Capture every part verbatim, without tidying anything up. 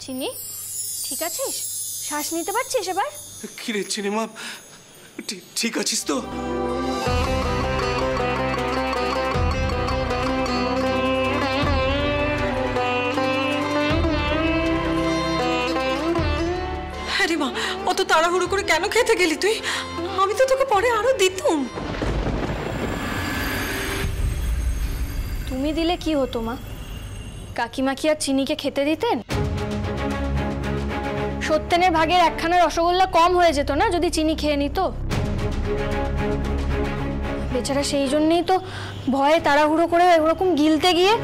চিনি ঠিক আছিস? শ্বাস নিতে পারছিস এবার? কি রে চিনি মা, ঠিক আছিস তো? আরে মা, অত তাড়াহুড়ো করে কেন খেতে গেলি তুই? আমি তো তোকে পরে আরো দিতাম। তুমি দিলে কি হতো মা? কাকিমা কি আর চিনিকে খেতে দিতেন? সত্যেনের ভাগের একখানা রসগোল্লা কম হয়ে যেত না যদি চিনি খেয়ে নিত? বেচারা সেই জন্যই তো ভয়ে তাড়াহুড়ো করে এরকম গিলতে গিয়ে।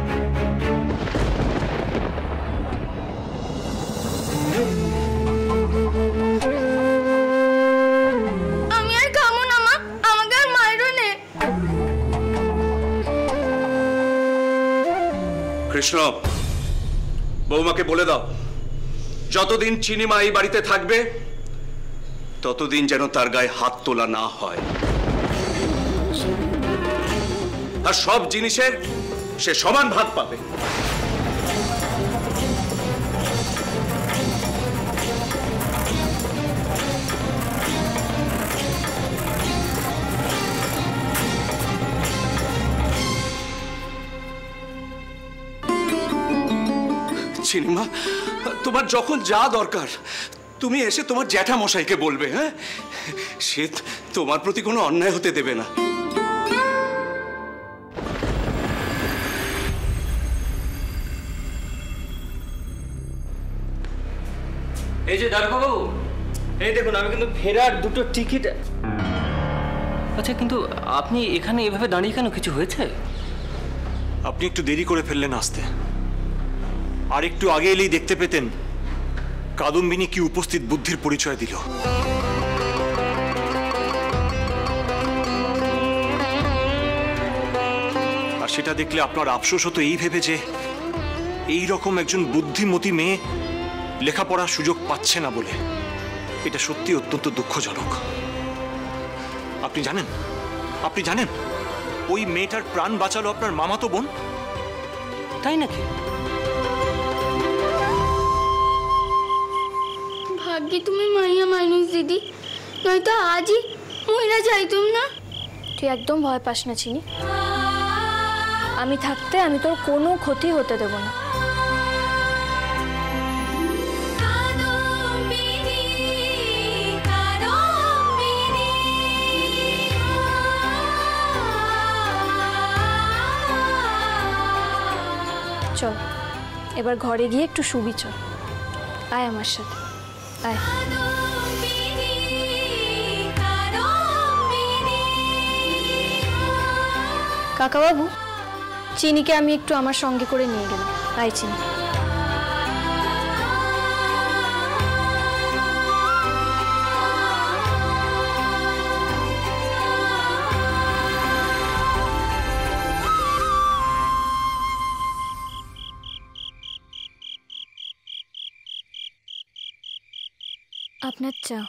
আমি আর খাবো না মা, আমাকে আর মাইরো নে। কৃষ্ণ, বৌমাকে বলে দাও যতদিন চিনিমা এই বাড়িতে থাকবে ততদিন যেন তার গায়ে হাত তোলা না হয়, আর সব জিনিসের সে সমান ভাগ পাবে। চিনিমা, তোমার যখন যা দরকার তুমি এসে তোমার জ্যাঠা মশাইকে বলবে। হ্যাঁ, সে তোমার প্রতি কোনো অন্যায় হতে দেবে না। এই যে দারোগা বাবু, এই দেখুন আমি কিন্তু ফেরার দুটো টিকিট। আচ্ছা, কিন্তু আপনি এখানে এভাবে দাঁড়িয়ে কেন? কিছু হয়েছে? আপনি একটু দেরি করে ফেললেন আসতে। আর একটু আগে এলেই দেখতে পেতেন কাদম্বিনী কি উপস্থিত বুদ্ধির পরিচয় দিল। আর সেটা দেখলে আপনার আফসোস হতো এই ভেবে যে এই রকম একজন বুদ্ধিমতী মেয়ে লেখাপড়ার সুযোগ পাচ্ছে না বলে। এটা সত্যি অত্যন্ত দুঃখজনক। আপনি জানেন আপনি জানেন ওই মেয়েটার প্রাণ বাঁচালো আপনার মামাতো বোন। তাই নাকি? ভাগ্যে তুমি মাইয়া মানুষ দিদি, নয়তো আজই মহিলা যাইতুম না। তুই একদম ভয় পাস না চিনি, আমি থাকতে আমি তোর কোনো ক্ষতি হতে দেব না। চল এবার ঘরে গিয়ে একটু শুবি। চল আয় আমার সাথে, আয়। কাকা বাবু, চিনিকে আমি একটু আমার সঙ্গে করে নিয়ে গেলাম। আয় চিনি। আপনার চা।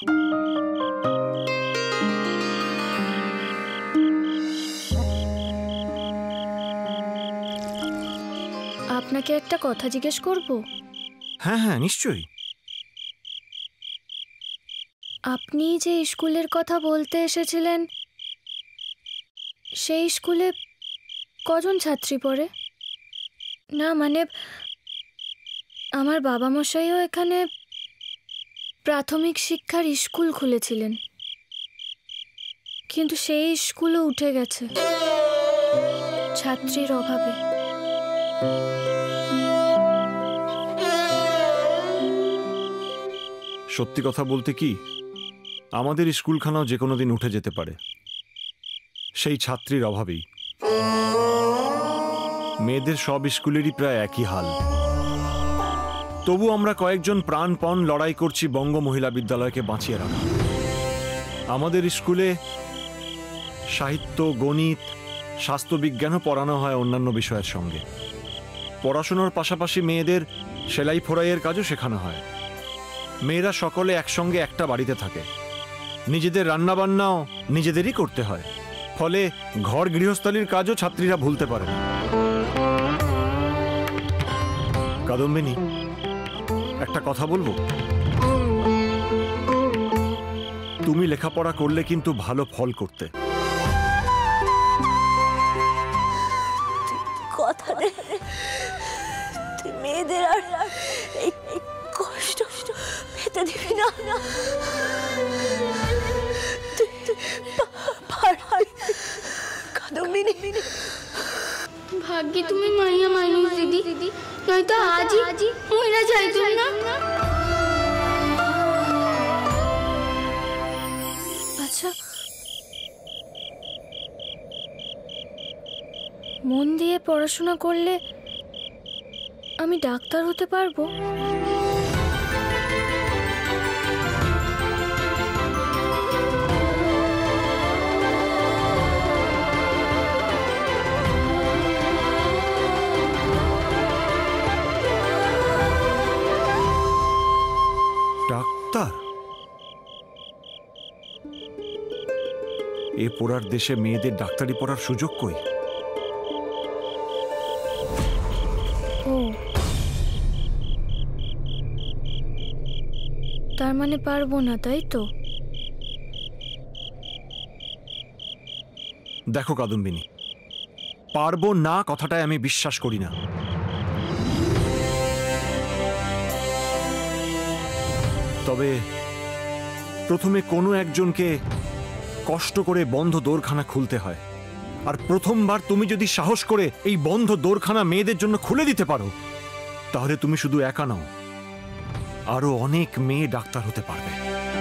আপনাকে একটা কথা জিজ্ঞেস করব? হ্যাঁ হ্যাঁ নিশ্চয়ই। আপনি যে স্কুলের কথা বলতে এসেছিলেন, সেই স্কুলে কজন ছাত্রী পড়ে? না মানে আমার বাবা মশাইও এখানে প্রাথমিক শিক্ষার স্কুল খুলেছিলেন, কিন্তু সেই স্কুলও উঠে গেছে ছাত্রীর অভাবে। সত্যি কথা বলতে কি, আমাদের স্কুলখানাও যে কোনো দিন উঠে যেতে পারে, সেই ছাত্রীর অভাবেই। মেয়েদের সব স্কুলেরই প্রায় একই হাল। তবু আমরা কয়েকজন প্রাণপণ লড়াই করছি বঙ্গ মহিলা বিদ্যালয়কে বাঁচিয়ে রাখা। আমাদের স্কুলে সাহিত্য, গণিত, স্বাস্থ্যবিজ্ঞানও পড়ানো হয় অন্যান্য বিষয়ের সঙ্গে। পড়াশোনার পাশাপাশি মেয়েদের সেলাই ফোড়াইয়ের কাজও শেখানো হয়। মেয়েরা সকলে একসঙ্গে একটা বাড়িতে থাকে, নিজেদের রান্নাবান্নাও নিজেদেরই করতে হয়, ফলে ঘর গৃহস্থালির কাজও ছাত্রীরা ভুলতে পারে না। কাদম্বিনী, একটা কথা বলবো, তুমি লেখাপড়া করলে কিন্তু ভালো ফল করতে। কথা দে তুই মেয়েদের আর এই কষ্ট পেতে দিবি না। কাদম্বিনী, ভাগ্যে তুমি মাইয়া মানুষ দিদি, নয়তো আজই আজই মহিলা যাইতো না। আচ্ছা, মন দিয়ে পড়াশোনা করলে আমি ডাক্তার হতে পারবো? ডাক্তার? এ পড়ার দেশে মেয়েদের ডাক্তারি পড়ার সুযোগ কই? ও, তার মানে পারবো না, তাই তো? দেখো কাদম্বিনী, পারবো না কথাটায় আমি বিশ্বাস করি না। তবে প্রথমে কোনো একজনকে কষ্ট করে বন্ধ দোরখানা খুলতে হয়, আর প্রথমবার তুমি যদি সাহস করে এই বন্ধ দোরখানা মেয়েদের জন্য খুলে দিতে পারো, তাহলে তুমি শুধু একা নও, আরো অনেক মেয়ে ডাক্তার হতে পারবে।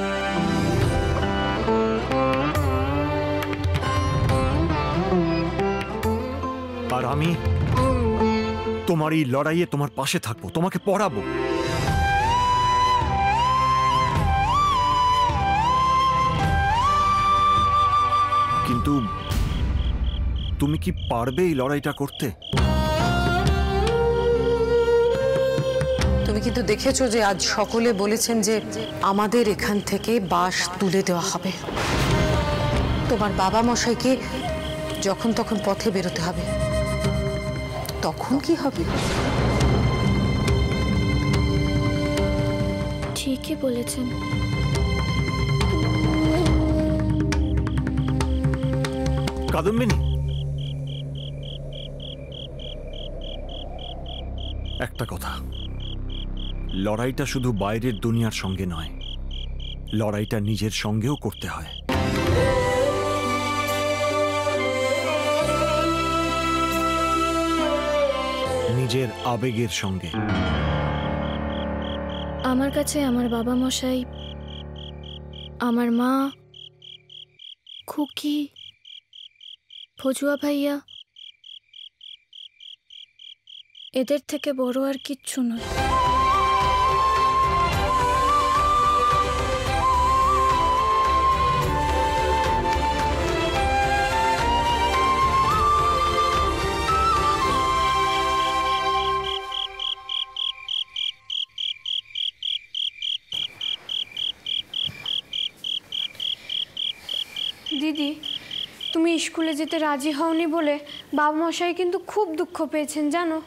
আর আমি তোমার এই লড়াইয়ে তোমার পাশে থাকবো, তোমাকে পড়াবো। কিন্তু তুমি কি পারবে এই লড়াইটা করতে? তুমি কিন্তু দেখেছো যে আজ সকলে বলেছেন যে আমাদের এখান থেকে বাস তুলে দেওয়া হবে। তোমার বাবা মশাইকে যখন তখন পথে বেরোতে হবে, তখন কি হবে? ঠিকই বলেছেন। কাদম্বিনী, একটা কথা, লড়াইটা শুধু বাইরের দুনিয়ার সঙ্গে নয়, লড়াইটা নিজের সঙ্গেও করতে হয়। নিজের আবেগের সঙ্গে। আমার কাছে আমার বাবা মশাই, আমার মা, খুকি, ফজুয়া ভাইয়া, এদের থেকে বড় আর কিচ্ছু নয়। দিদি, তুমি স্কুলে যেতে রাজি হওনি বলে বাবা মশাই কিন্তু খুব দুঃখ পেয়েছেন জানো।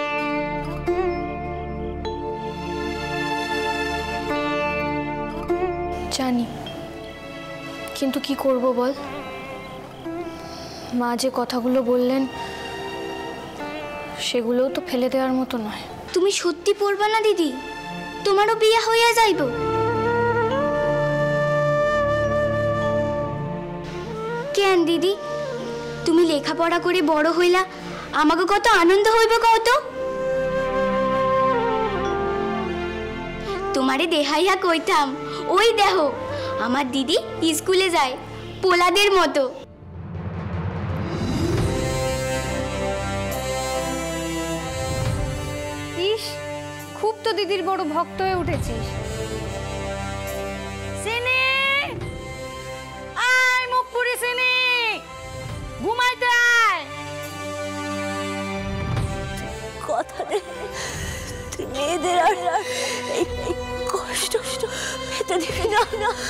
জানি, কিন্তু কি করব বল, মা যে কথাগুলো বললেন সেগুলোও তো ফেলে দেওয়ার মতো নয়। তুমি সত্যি পড়বা না দিদি? তোমারও বিয়ে হইয়া যাইব। কেন দিদি, তুমি লেখাপড়া করে বড় হইলা, আমাকে কত আনন্দ হইব কত। তোমারে দেখাইয়া কইতাম, ওই দেহ আমার দিদি স্কুলে যায় পোলাদের মতো। ইস, খুব তো দিদির বড় ভক্ত হয়ে উঠেছিস। সিনি, আয় মুখ পুরি সিনি, ঘুমাইতে আয়। কথা দে তুই মেয়েদের আর এই কষ্ট পেতে দিবি না।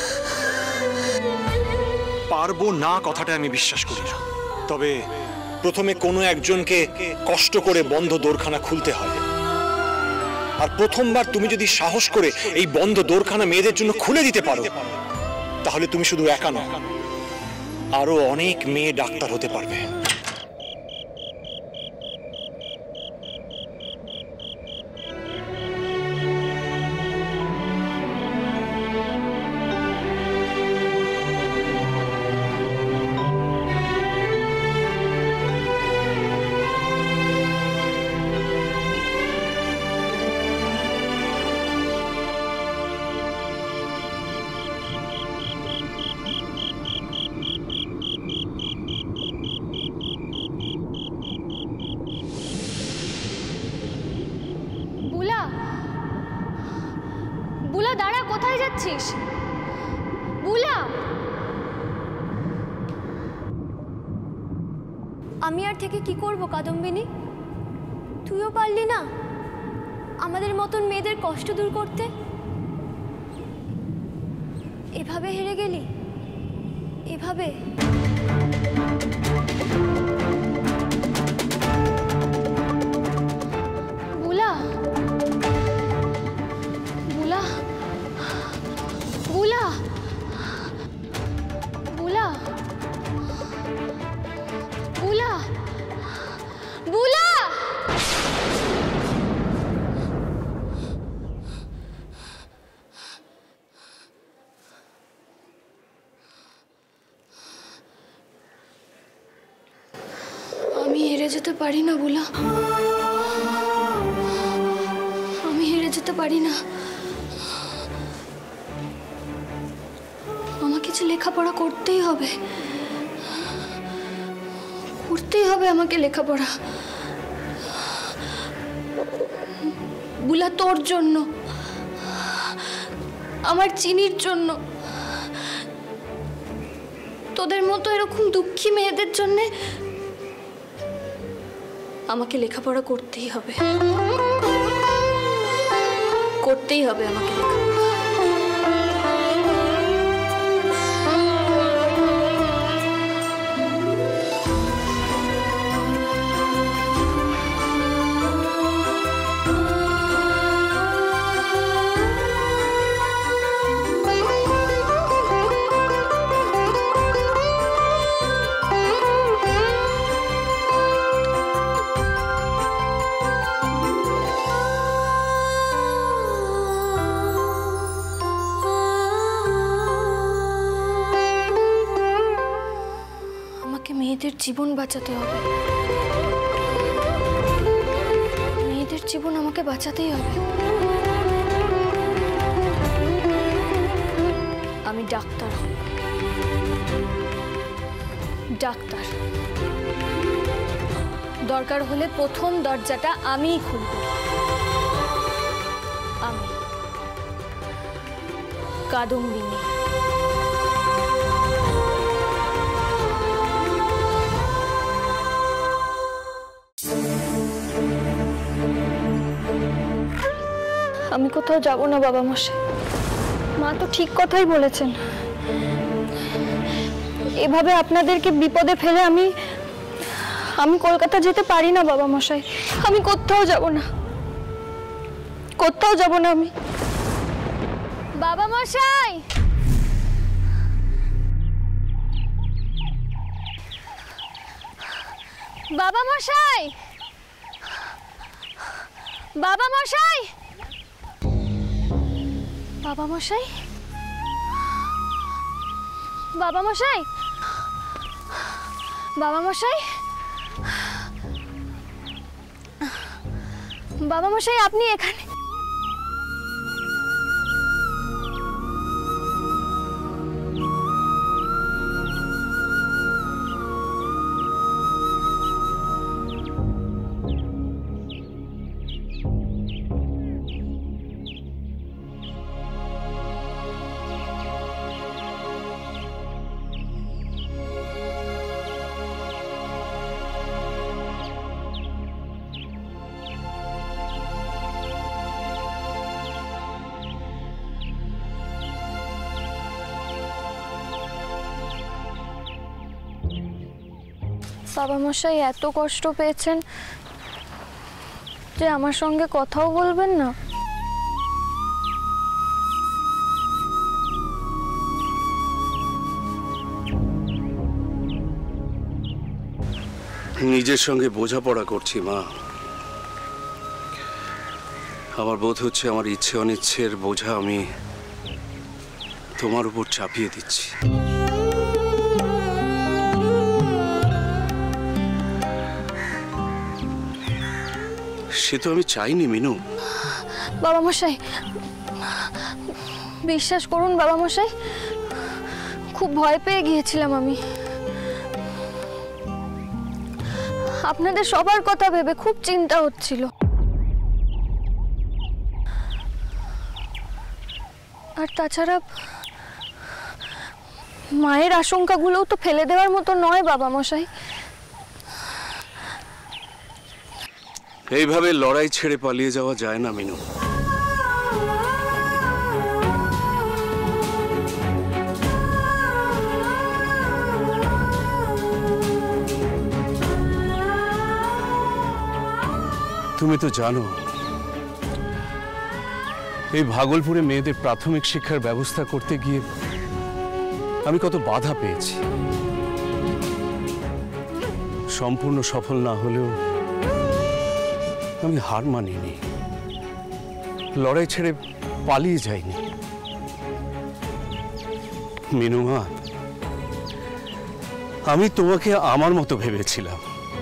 পারবো না কথাটা আমি বিশ্বাস করি না। তবে প্রথমে কোনো একজনকে কষ্ট করে বন্ধ দোরখানা খুলতে হয়, আর প্রথমবার তুমি যদি সাহস করে এই বন্ধ দোরখানা মেয়েদের জন্য খুলে দিতে পারো, তাহলে তুমি শুধু একা নও, আরো অনেক মেয়ে ডাক্তার হতে পারবে। বুলা দাঁড়া, কোথায় যাচ্ছিস? বুলা, আমি আর থেকে কি করব কাদম্বিনী? তুইও পারলি না আমাদের মতন মেয়েদের কষ্ট দূর করতে? এভাবে হেরে গেলি, এভাবে? বুলা, বুলা, বুলা, বুলা, বুলা, বুলা। আমি হেরে যেতে পারি না বুলা, আমি হেরে যেতে পারি না। আমাকে যে লেখাপড়া করতেই হবে, করতেই হবে আমাকে লেখাপড়া। বুলা, তোর জন্য, আমার চিনির জন্য, তোদের মতো এরকম দুঃখী মেয়েদের জন্যে আমাকে লেখাপড়া করতেই হবে, করতেই হবে আমাকে লেখাপড়া। মেয়েদের জীবন বাঁচাতে হবে, মেয়েদের জীবন আমাকে বাঁচাতেই হবে। আমি ডাক্তার হব, ডাক্তার। দরকার হলে প্রথম দরজাটা আমিই খুলব, আমি কাদম্বিনী। আমি কোথাও যাব না বাবা মশাই, মা তো ঠিক কথাই বলেছেন। এভাবে আপনাদেরকে বিপদে ফেলে আমি আমি কলকাতা যেতে পারি না বাবা মশাই, আমি কোথাও যাব না, কোথাও যাব না আমি। বাবা মশাই, বাবা মশাই, বাবা মশাই, বাবা মশাই, বাবা মশাই, বাবা মশাই, বাবা মশাই, আপনি এখানে? বাবা মশাই এত কষ্ট পেয়েছেন যে আমার সঙ্গে কথাও বলবেন না। নিজের সঙ্গে বোঝাপড়া করছি মা। আমার বোধ হচ্ছে আমার ইচ্ছে অনিচ্ছের বোঝা আমি তোমার উপর চাপিয়ে দিচ্ছি। সে তো আমি চাইনি মিনু। বাবা মশাই, বিশ্বাস করুন বাবা মশাই, খুব ভয় পেয়ে গিয়েছিলাম আমি। আপনাদের সবার কথা ভেবে খুব চিন্তা হচ্ছিল। আর তাছাড়া মায়ের আশঙ্কাগুলোও তো ফেলে দেওয়ার মতো নয় বাবা মশাই। এইভাবে লড়াই ছেড়ে পালিয়ে যাওয়া যায় না মিনু। তুমি তো জানো এই ভাগলপুরে মেয়েদের প্রাথমিক শিক্ষার ব্যবস্থা করতে গিয়ে আমি কত বাধা পেয়েছি। সম্পূর্ণ সফল না হলেও আমি হার মানিনি, লড়াই ছেড়ে পালিয়ে যাইনি। মিনুমা, আমি তোমাকে আমার মতো ভেবেছিলাম,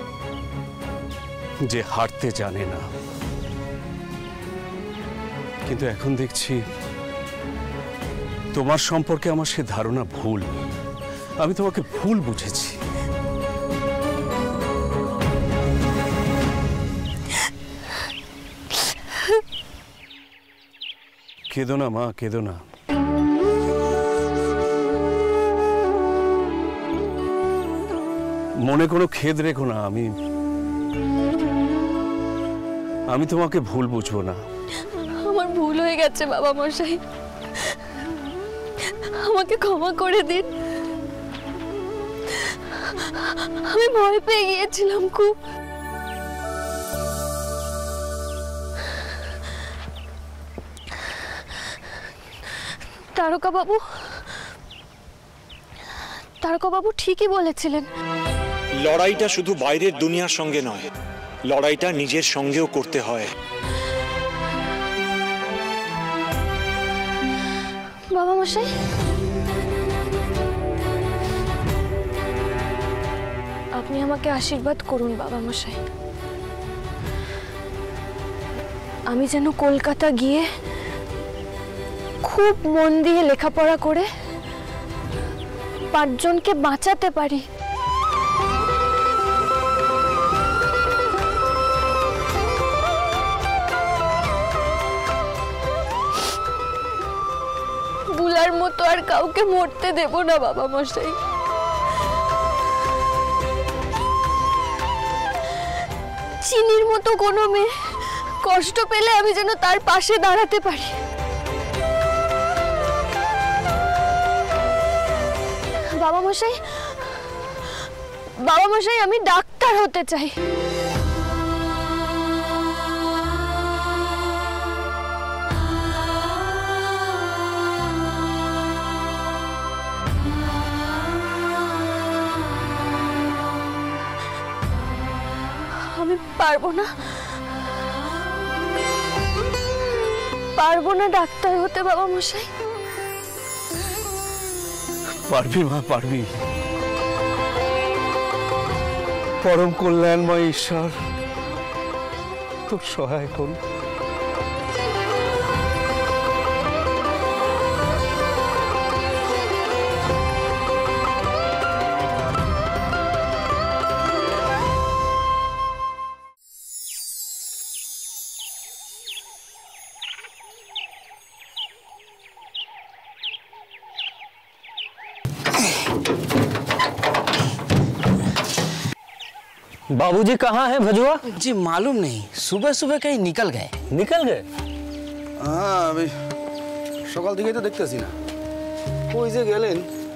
যে হারতে জানে না, কিন্তু এখন দেখছি তোমার সম্পর্কে আমার সে ধারণা ভুল। আমি তোমাকে ভুল বুঝেছি। কেঁদো না মা, কেঁদো না। মনে কোনো খেদ রেখো না। আমি আমি তোমাকে ভুল বুঝবো না। আমার ভুল হয়ে গেছে বাবা মশাই, আমাকে ক্ষমা করে দিন। আমি ভয় পেয়ে গিয়েছিলাম খুব। তারকা বাবু তারকা বাবু ঠিকই বলেছিলেন। লড়াইটা শুধু বাইরের দুনিয়ার সঙ্গে নয়, লড়াইটা নিজের সঙ্গেও করতে হয়। বাবা মশাই, আপনি আমাকে আশীর্বাদ করুন বাবা মশাই। আমি যেন কলকাতা গিয়ে খুব মন দিয়ে লেখাপড়া করে পাঁচজনকে বাঁচাতে পারি। বুলার মতো আর কাউকে মরতে দেব না বাবা মশাই। চিনির মতো কোনো মেয়ে কষ্ট পেলে আমি যেন তার পাশে দাঁড়াতে পারি। বাবা মশাই, বাবা মশাই, আমি ডাক্তার হতে চাই। আমি পারবো না, পারবো না ডাক্তার হতে বাবা মশাই। পারবি মা, পারবি। পরম কল্যাণময় ঈশ্বর তোর সহায় করুন। बाबूजी कहाँ है भजुआ? जी मालूम नहीं, सुबह सुबह कहीं निकल गए। निकल गए? हाँ, अभी সকাল থেকে তো দেখতেছি না, কই যে গেলেন।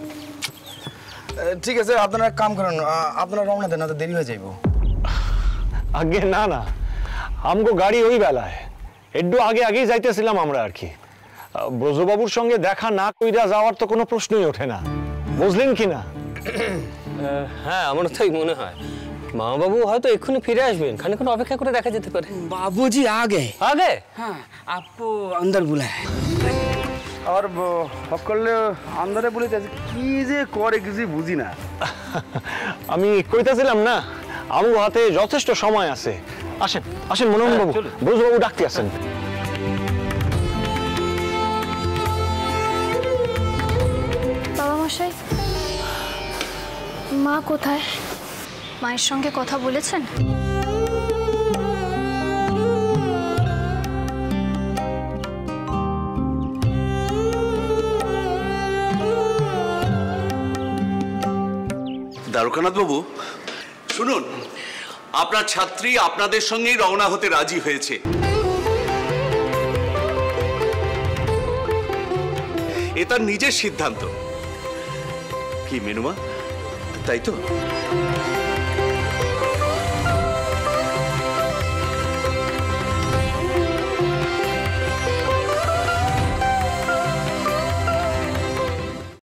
ঠিক আছে, আপনারা এক কাম করেন, আপনারা রওনা দেন, না তো দেরি হয়ে যাইব। আগে না না, আমগো গাড়ি ওই বেলায়, একটু আগে আগেই যাইতেছিলাম আমরা আর কি। ব্রজবাবুর সঙ্গে দেখা না কইরা যাওয়ার তো কোনো প্রশ্নই ওঠে না, বুঝলেন কি না? হ্যাঁ, আমার তাই মনে হয়। मामा बाबू হয়তো এক্ষুনি ফিরে আসবেন, খানিকক্ষণ অপেক্ষা করে দেখা যেতে পারে। बाबूजी आ गए। आ गए? हाँ, आपको अंदर बुलाया। और সকলে আন্দারে বলিতেছে কি যে করে কিছু বুঝি না। আমি কইতাছিলাম না আমার হাতে যথেষ্ট সময় আছে। আসেন আসেন মনোহর বাবু, ব্রজবাবু ডাকতে আসেন। বাবা মশাই, মা কোথায়? মায়ের সঙ্গে কথা বলেছেন? দ্বারকানাথ বাবু শুনুন, আপনার ছাত্রী আপনাদের সঙ্গেই রওনা হতে রাজি হয়েছে। এ তার নিজের সিদ্ধান্ত। কি মেনুমা, তাই তো?